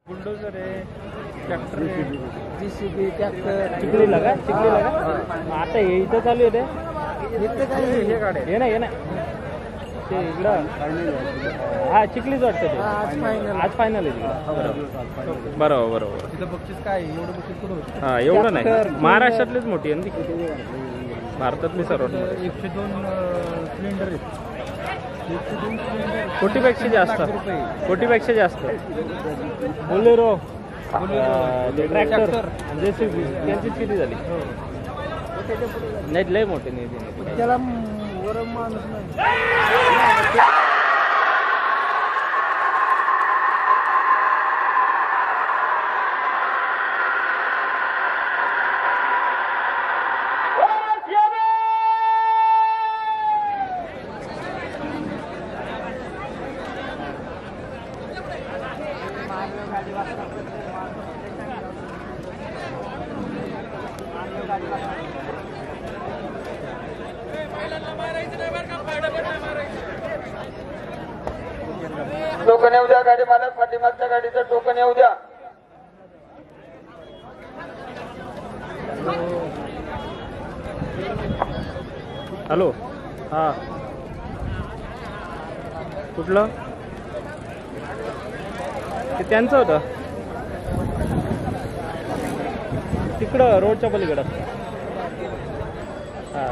Bulldozer आहे, tractor आहे, JCB tractor चिखलीला का? आता हे इथं चालू आहे ते इथं काय हे गाड्या हे ना ते इकडं हा चिखलीच वाटतं ते आज फायनल आहे तिकडं. बरोबर तिथं बक्षीस काय एवढं बक्षीस कुठं होतं? हा एवढं नाही, महाराष्ट्रातलीच मोठी आहे ना ती, भारतातली सर्वात मोठी. 102 सिलेंडर आहेत. 102 सिलेंडर कोटीपेक्षा जास्त, कोटीपेक्षा जास्त. बोलेरो ट्रॅक्टर JCB त्यांचीच किती झाली? नाही लय मोठे नाही त्याला वर माणूस नाही. टोकन येऊ द्या गाडी मालक, पाठीमागच्या गाडीचं टोकन येऊ द्या. हॅलो हा कुठलं ते त्यांचं होतं तिकडं रोडच्या पलीकडं. हा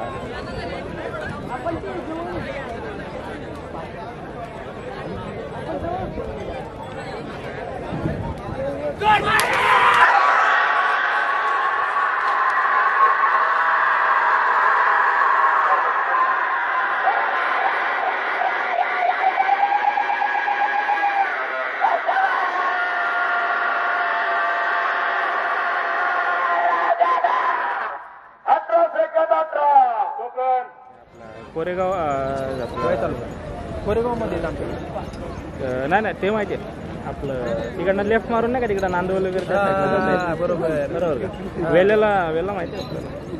कोरेगाव कोरेगावमध्ये नाही ते माहिती आहे आपलं, तिकडनं लेफ्ट मारून नाही का तिकडं नांदवल वगैरे बरोबर बरोबर का? वेला माहिती आहे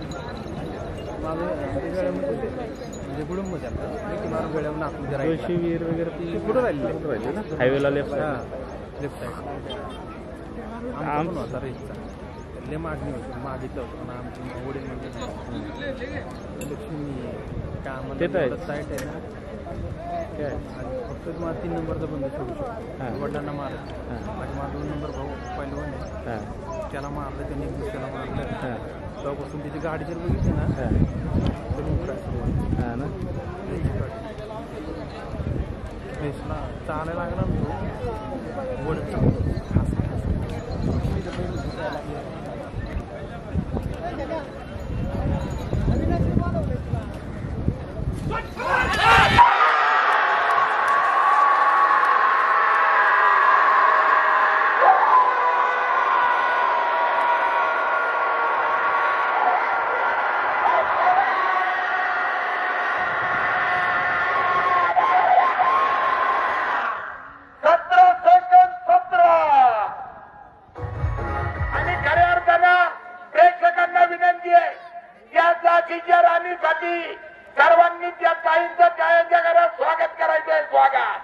जोशीवीर वगैरे कुठं राहिले ना हायवेला लेफ्ट लेफ्ट साईड लय मागणी होती, मागितलं होतं पण आमची वडील म्हणजे लक्ष्मी काय ते तर आहे. आम्हाला साईट आहे ना काय आणि फक्त तुम्हाला 3 नंबरचा बंद सोडू शकतो. वडिलांना मारत माझ्या माझा 2 नंबर भाऊ पहिलवान आहे, त्याला मारलं त्यांनी, दुसऱ्याला मारलं. तेव्हापासून त्याची गाडी जर बघितली ना तर हा ना रेसला चालायला लागला ना तो वडत सर्वांनी त्या ताईंचं टाळ्यांच्या घरात स्वागत करायचंय. स्वागत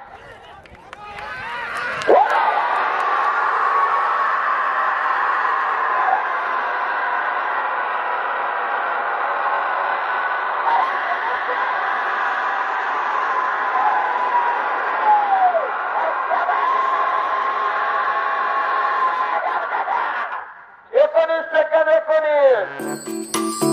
एकोणीस सेकंद 19